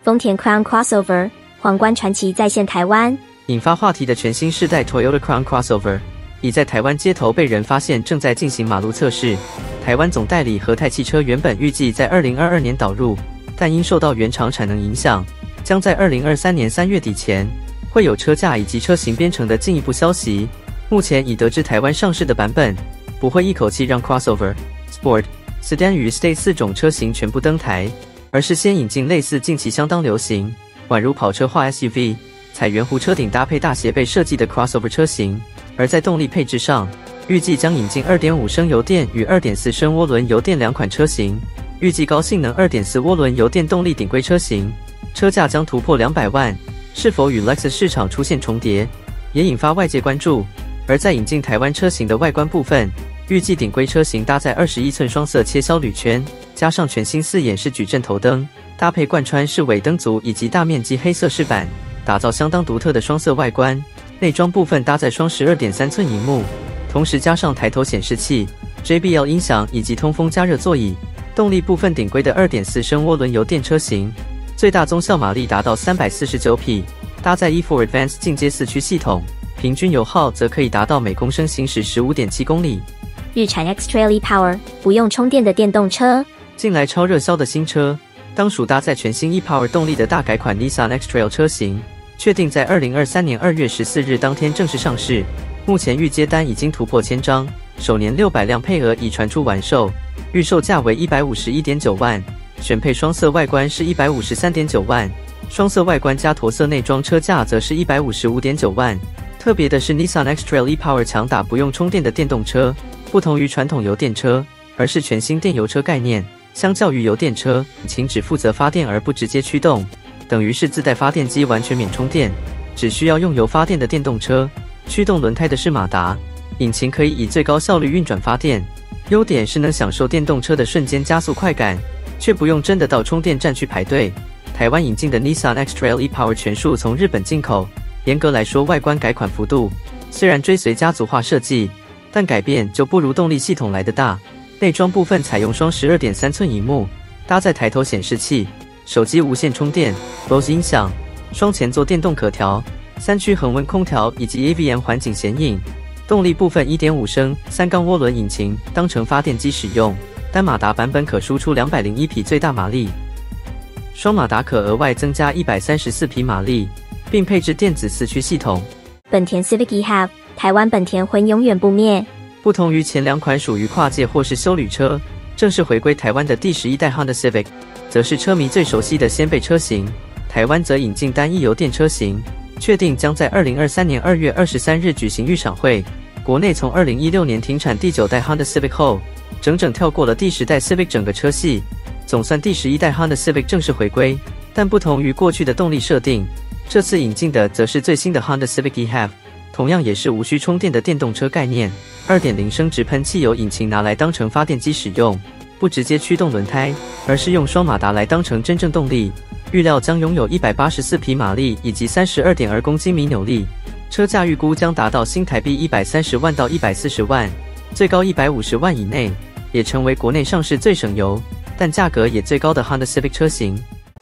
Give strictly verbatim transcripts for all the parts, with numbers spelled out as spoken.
丰田 Crown Crossover 皇冠传奇再现台湾， 引发话题的全新世代 Toyota Crown Crossover 已在台湾街头被人发现，正在进行马路测试。台湾总代理和泰汽车原本预计在二零二二年导入，但因受到原厂产能影响，将在二零二三年三月底前会有车架以及车型编程的进一步消息。目前已得知台湾上市的版本不会一口气让 Crossover、Sport、Sedan 与 Estate 四种车型全部登台，而是先引进类似近期相当流行，宛如跑车化 S U V， 采圆弧车顶搭配大斜背设计的 Crossover 车型。而在动力配置上，预计将引进 二点五升油电与 二点四升涡轮油电两款车型，预计高性能 二点四 涡轮油电动力顶规车型，车价将突破两百万，是否与 Lexus 市场出现重叠，也引发外界关注。而在引进台湾车型的外观部分，预计顶规车型搭载二十一寸双色切削铝圈，加上全新四眼式矩阵头灯，搭配贯穿式尾灯组以及大面积黑色饰板，打造相当独特的双色外观。内装部分搭载双 十二点三寸萤幕，同时加上抬头显示器、J B L 音响以及通风加热座椅。动力部分顶规的 二点四升涡轮油电车型，最大综效马力达到三百四十九匹，搭载 E 四 Advanced 进阶四驱系统，平均油耗则可以达到每公升行驶 十五点七公里。 日产 X-Trail ePower 不用充电的电动车， 近来超热销的新车，当属搭载全新 ePower 动力的大改款 Nissan X-Trail 车型，确定在二零二三年二月十四日当天正式上市。目前预接单已经突破千张，首年六百辆配额已传出完售，预售价为 一百五十一点九万，选配双色外观是 一百五十三点九万，双色外观加驼色内装车价则是 一百五十五点九万。特别的是 Nissan X-Trail ePower 强打不用充电的电动车，不同于传统油电车，而是全新电油车概念。相较于油电车，引擎只负责发电而不直接驱动，等于是自带发电机完全免充电，只需要用油发电的电动车。驱动轮胎的是马达，引擎可以以最高效率运转发电。优点是能享受电动车的瞬间加速快感，却不用真的到充电站去排队。台湾引进的 Nissan X-Trail ePower 全数从日本进口，严格来说外观改款幅度虽然追随家族化设计，但改变就不如动力系统来得大。内装部分采用双 十二点三寸萤幕，搭载抬头显示器、手机无线充电、B O S E 音响、双前座电动可调、三区恒温空调以及 A V M 环景显影。动力部分 一点五升三缸涡轮引擎当成发电机使用，单马达版本可输出两百零一匹最大马力，双马达可额外增加一百三十四匹马力，并配置电子四驱系统。 本田 Civic E H A V 台湾本田魂永远不灭。 不同于前两款属于跨界或是休旅车，正式回归台湾的第十一代 Honda Civic， 则是车迷最熟悉的掀背车型。台湾则引进单一油电车型，确定将在二零二三年二月二十三日举行预赏会。国内从二零一六年停产第九代 Honda Civic 后，整整跳过了第十代 Civic 整个车系，总算第十一代 Honda Civic 正式回归。但不同于过去的动力设定，这次引进的则是最新的 Honda Civic E H A V， 同样也是无需充电的电动车概念。二点零升直喷汽油引擎拿来当成发电机使用，不直接驱动轮胎，而是用双马达来当成真正动力。预料将拥有一百八十四匹马力以及 三十二点二公斤米扭力，车价预估将达到新台币一百三十万到一百四十万，最高一百五十万以内，也成为国内上市最省油但价格也最高的 Honda Civic 车型。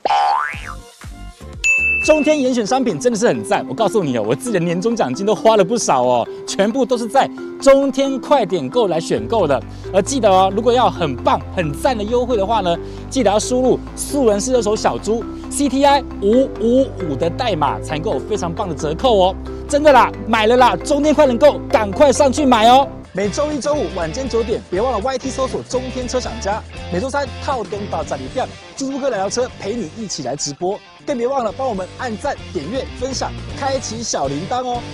中天严选商品真的是很赞，我告诉你哦，我自己的年终奖金都花了不少哦，全部都是在中天快点购来选购的。而记得哦，如果要很棒很赞的优惠的话呢，记得要输入素人是二手小猪 C T I 五五五的代码，才能够有非常棒的折扣哦。真的啦，买了啦，中天快点购，赶快上去买哦！每周一、周五晚间九点，别忘了 Y T 搜索中天车厂家。每周三套灯到站里店，猪猪哥聊聊车陪你一起来直播，更别忘了帮我们按赞、点阅、分享，开启小铃铛哦。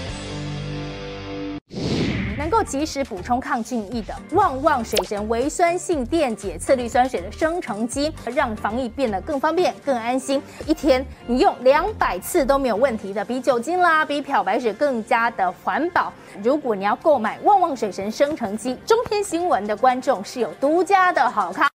能够及时补充抗菌液的旺旺水神微酸性电解次氯酸水的生成机，让防疫变得更方便、更安心。一天你用两百次都没有问题的，比酒精啦、比漂白水更加的环保。如果你要购买旺旺水神生成机，中天新闻的观众是有独家的好康。